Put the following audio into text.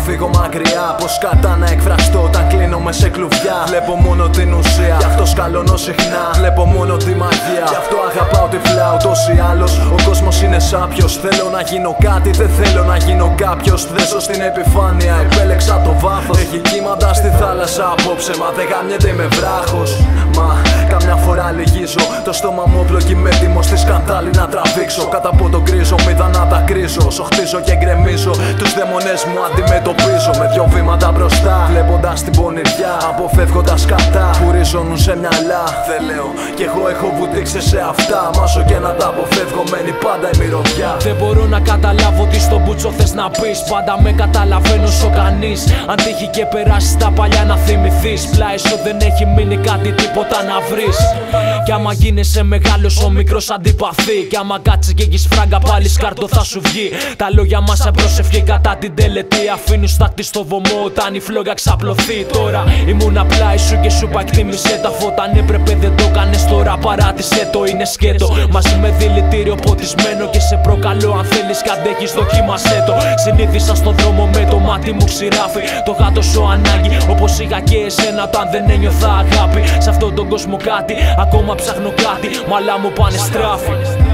φύγω μακριά, πως κατά να εκφραστώ όταν κλείνομαι σε κλουβιά. Βλέπω μόνο την ουσία, γι' αυτό σκαλώνω συχνά. Βλέπω μόνο τη μαγεία, γι' αυτό αγαπάω τυφλά. Ούτως ή άλλως ο κόσμος είναι σάπιος. Θέλω να γίνω κάτι, δεν θέλω να γίνω κάποιος. Δέσω στην επιφάνεια, επέλεξα το βάθος. Έχει κύματα στη θάλασσα απόψε, μα δεν γαμιέται με βράχος. Μα καμιά φορά λυγίζω, το στόμα μου όπλο έτοιμο στη σκανδάλη να τραβήξω. Κάτω από τον κρίζο μηδά να τα κρίζω. Σοχτίζω και γκρεμίζω, τους δαίμονες μου αντιμετωπίζω. Με δυο βήματα μπροστά, βλέποντας την πονηριά, αποφεύγοντας κατά που ριζώνουν σε μυαλά. Δεν λέω κι εγώ έχω βουτήξει σε αυτά, μα όσο και να τα αποφεύγω μένει πάντα η μυρωδιά. Δεν μπορώ να καταλάβω τι στον μπούτσο θες να πεις. Πάντα με καταλαβαίνω όσο κανείς. Αν τύχει και περάσει τα παλιά να θυμηθείς. Πλάι σου δεν έχει μείνει κάτι τίποτα να βρεις. Κι άμα γίνεσαι μεγάλος ο μικρός αντιπαθεί. Κι άμα κάτσει και έχεις φράγκα πάλι σκάρτο θα σου βγει. Τα λόγια μας σε προσευχή κατά την τελετή. Αφήνουν στάχτη στο βωμό όταν η φλόγα ξαπλωθεί. Τώρα ήμουν πλάι σου και σου είπα εκτίμησε τα φώτα. Αν έπρεπε δεν το κάνες, τώρα παράτησε το, είναι σκέτο. Μαζί με δηλητήριο ποτισμένο και σε προκαλώ. Αν θέλεις κι αντέχεις δοκίμασέ το. Συνήθισα στον δρόμο με το μάτι μου ξηράφι. Το γάτο σου ανάγκη όπως είχα και εσένα όταν δεν ένιωθα αγάπη. Σε αυτόν τον κόσμο κάτι, ακόμα ψάχνω κάτι, μαλά μου πάνε στράφη.